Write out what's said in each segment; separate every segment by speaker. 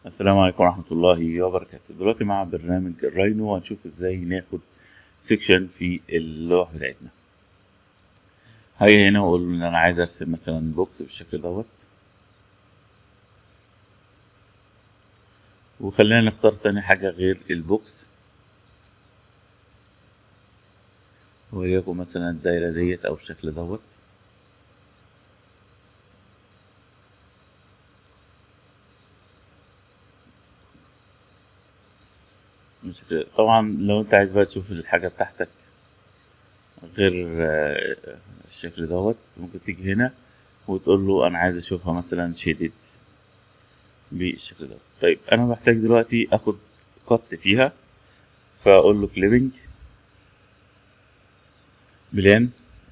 Speaker 1: السلام عليكم ورحمة الله وبركاته. دلوقتي مع برنامج الراينو وهنشوف ازاي ناخد سيكشن في اللوحة بتاعتنا. هاجي هنا واقول له ان انا عايز ارسم مثلا بوكس بالشكل دوت، وخلينا نختار تاني حاجة غير البوكس، وليكن مثلا الدايرة ديت او الشكل دوت. طبعا لو انت عايز بقى تشوف الحاجة بتاعتك غير الشكل دوت، ممكن تيجي هنا وتقول له انا عايز اشوفها مثلا شيدد بالشكل ده. طيب انا محتاج دلوقتي اخد قط فيها، فاقول له كليبنج بلان،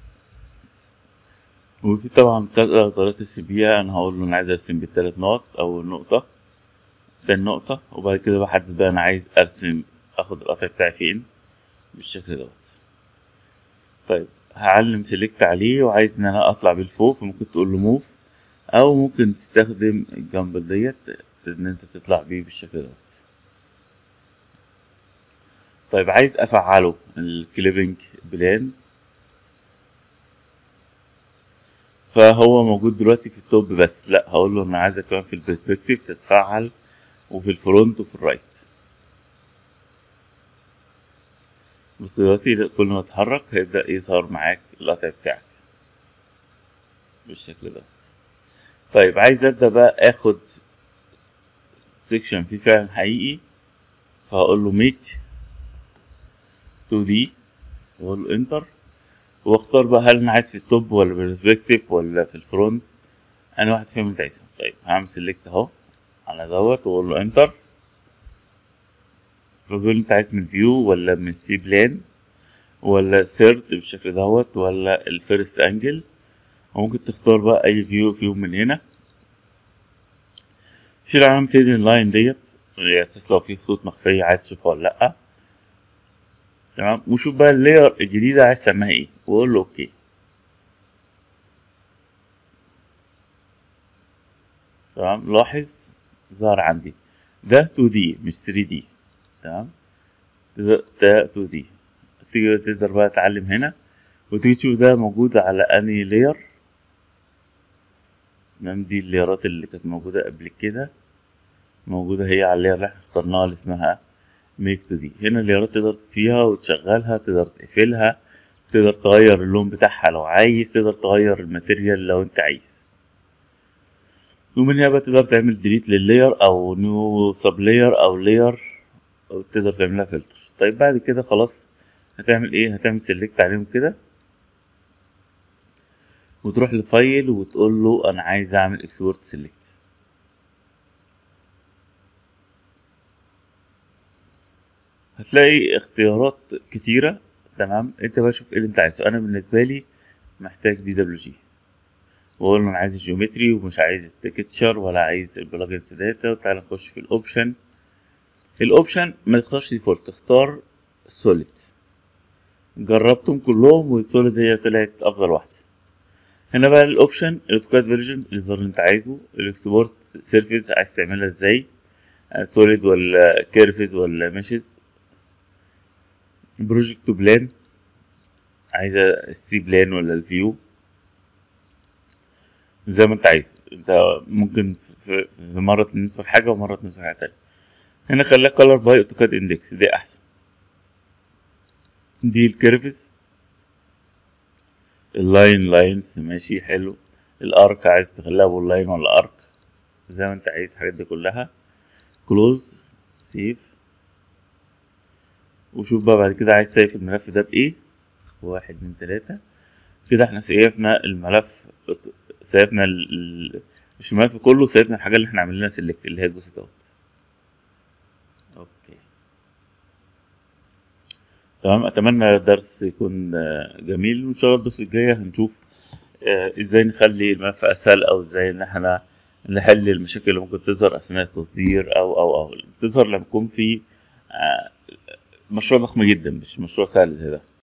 Speaker 1: وفي طبعا كذا طريقة ترسم بيها. انا هقول له انا عايز ارسم بالثلاث نقط او النقطة، ده النقطة، وبعد كده بحدد بقى انا عايز ارسم اخد القطع بتاعي فين بالشكل دوت. طيب هعلم سيلكت عليه وعايز ان انا اطلع بيه لفوق، فممكن تقول له موف، او ممكن تستخدم الجامبل ديت ان انت تطلع بيه بالشكل دوت. طيب عايز افعله الكليبنج بلان، فهو موجود دلوقتي في التوب بس، لا هقول له انا عايزك كمان في البرسبكتيف تتفعل، وفي الفرونت وفي الرايت. بس دلوقتي كل ما تتحرك هيبدأ يظهر معاك القطع بتاعك بالشكل ده. طيب عايز ابدأ بقى اخد سيكشن فيه فعلا حقيقي، فهقول له ميك 2 دي واقول له انتر، واختار بقى هل انا عايز في التوب ولا برسبكتيف ولا في الفرونت، انا واحد فيهم انت عايزهم. طيب هعمل سيلكت اهو على دوت واقول له انتر، فبيقول انت عايز من فيو ولا من السي بلان ولا سيرد بالشكل دوت ولا الفيرست انجل، وممكن تختار بقى اي فيو فيهم من هنا. شيل علامة هيدن لاين ديت على اساس لو في خطوط مخفية عايز تشوفها ولا لأ. تمام، وشوف بقى اللاير الجديدة عايز تسميها ايه وقول له اوكي. تمام، لاحظ ظهر عندي ده 2D مش 3D. تمام، ده 2D. تيجي تقدر بقى تعلم هنا وتيجي تشوف ده موجود على انهي لاير. تمام، دي الليرات اللي كانت موجودة قبل كده موجودة هي على اللير اللي احنا اخترناها اللي اسمها ميك 2 دي. هنا الليرات تقدر تطفيها وتشغلها، تقدر تقفلها، تقدر تغير اللون بتاعها لو عايز، تقدر تغير الماتيريال لو انت عايز، ومن هنا بقى تقدر تعمل ديليت لللاير او نيو سب لاير او لاير، او تقدر تعملها فلتر. طيب بعد كده خلاص هتعمل ايه؟ هتعمل سيلكت عليهم كده وتروح لفايل وتقول له انا عايز اعمل اكسبورت سيلكت. هتلاقي اختيارات كتيرة. تمام، انت بقى شوف ايه اللي انت عايزه. انا بالنسبة لي محتاج دي دبليو جي، واقول له انا عايز الجيومتري ومش عايز التكتشر ولا عايز البلجنز داتا. وتعالى نخش في الاوبشن. الاوبشن ما تختارش ديفولت، تختار سوليد. جربتهم كلهم والسوليد هي طلعت افضل واحدة. هنا بقى الاوبشن الاوتوكاد فيرجن الظهر اللي انت عايزه، الاكسبورت سيرفيس عايز تعملها ازاي، سوليد ولا كيرفز ولا ميشز، بروجكت بلان عايزة السي بلان ولا الفيو، زي ما انت عايز. انت ممكن في مرة تنسبك حاجة ومرة تنسبك حاجة تانية. هنا خليها كولر باي اوتوكاد اندكس، دي احسن. دي الكيرفز، اللاين لاينز ماشي حلو. الارك عايز تخليها بول ولا ارك، زي ما انت عايز الحاجات دي كلها. كلوز سيف، وشوف بقى بعد كده عايز سيف الملف ده بايه. 1 2 3 كده احنا سيفنا الملف، سيفنا مش الملف كله، سيفنا الحاجة اللي احنا عاملينها سيلكت اللي هي الجزء دوت. اوكي تمام، اتمنى الدرس يكون جميل، وان شاء الله الدرس الجاي هنشوف ازاي نخلي الملف اسهل، او ازاي ان احنا نحل المشاكل اللي ممكن تظهر اثناء التصدير او تظهر لما يكون في مشروع ضخم جدا مش مشروع سهل زي ده.